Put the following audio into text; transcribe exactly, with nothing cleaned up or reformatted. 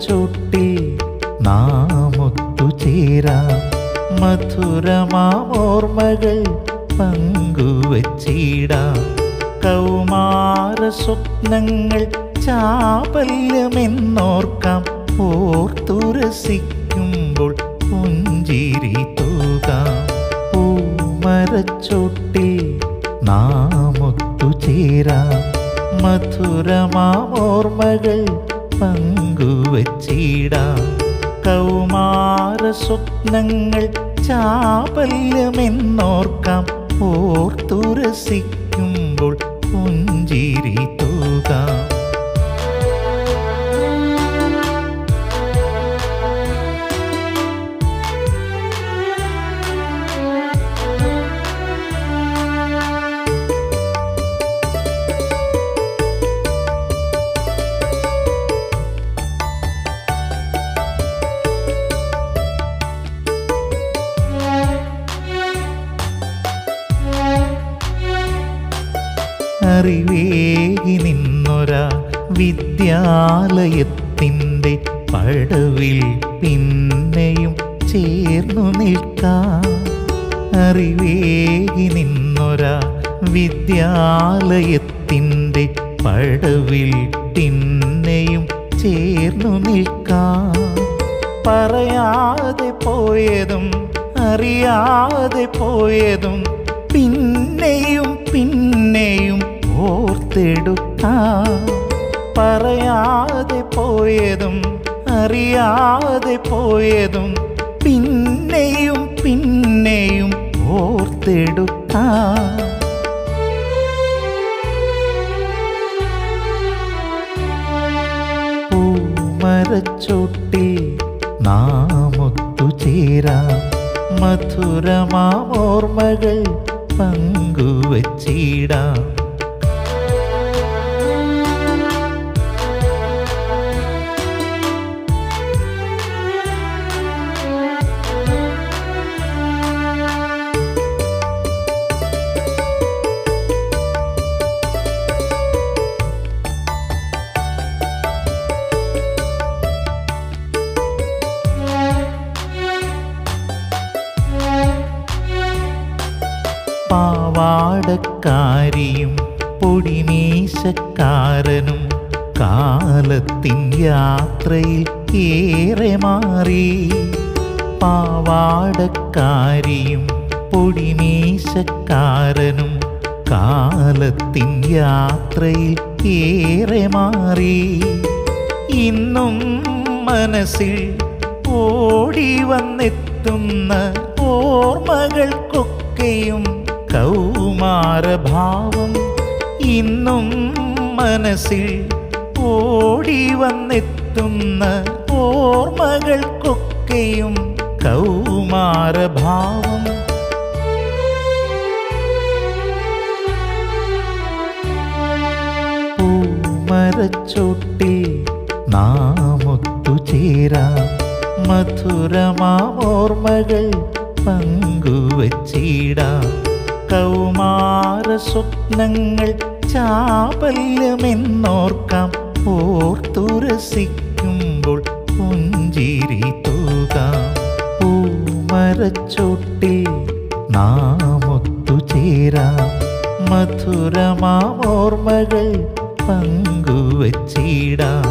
പൂമരച്ചോട്ടിൽ നാം ഒത്തുചേരാം. മധുരമാമോർമ്മകൾ പങ്കുവച്ചിടാം. കൗമാര സ്വപ്നങ്ങൾ ചാപല്യമെന്നോർക്കാം. ഓർത്തുരസിക്കുമ്പോൾ പുഞ്ചിരി തൂകാം. പൂമരച്ചോട്ടിൽ നാം ഒത്തുചേരാം. മധുരമാമോർമ്മകൾ പങ്കുവച്ചിടാം. കൗമാര സ്വപ്നങ്ങൾ ചാപല്യമെന്നോർക്കാം. ഓർത്തുരസിക്കുമ്പോൾ പുഞ്ചിരി തൂകാം. അറിവേകി നിന്നൊരാ വിദ്യാലയത്തിൻ്റെ പടവിൽ പിന്നെയും ചേർന്നു നിൽക്കാം. അറിവേകി നിന്നൊരാ വിദ്യാലയത്തിൻ്റെ പടവിൽ പിന്നെയും ചേർന്നു നിൽക്കാം. പറയാതെ പോയതും അറിയാതെ പോയതും പിന്നെയും പിന്നെയും ഓർത്തെടുക്കാം. പറയാതെ പോയതും അറിയാതെ പോയതും പിന്നെയും പിന്നെയും ഓർത്തെടുക്കാം. പൂമരച്ചോട്ടിൽ നാം ഒത്തുചേരാം. മധുരമാമോർമ്മകൾ പങ്കുവച്ചിടാം. പാവാടക്കാരിയും പൊടിമീശക്കാരനും കാലത്തിൻ യാത്രയിൽ ഏറെ മാറി. പാവാടക്കാരിയും പൊടിമീശക്കാരനും കാലത്തിൻ യാത്രയിൽ ഏറെ മാറി. ഇന്നും മനസ്സിൽ ഓടി വന്നെത്തുന്ന ഓർമ്മകൾക്കൊക്കെയും കൗമാരഭാവം. ഇന്നും മനസ്സിൽ ഓടി വന്നെത്തുന്ന ഓർമ്മകൾക്കൊക്കെയും കൗമാരഭാവം. പൂമരച്ചോട്ടിൽ നാം ഒത്തുചേരാം. മധുരമാമോർമ്മകൾ പങ്കുവച്ചിടാം. കൗമാര സ്വപ്നങ്ങൾ ചാപല്യമെന്നോർക്കാം. ഓർത്തുരസിക്കുമ്പോൾ പുഞ്ചിരി തൂകാം. പൂമരച്ചോട്ടിൽ നാം ഒത്തുചേരാം. മധുരമാമോർമ്മകൾ പങ്കുവച്ചിടാം.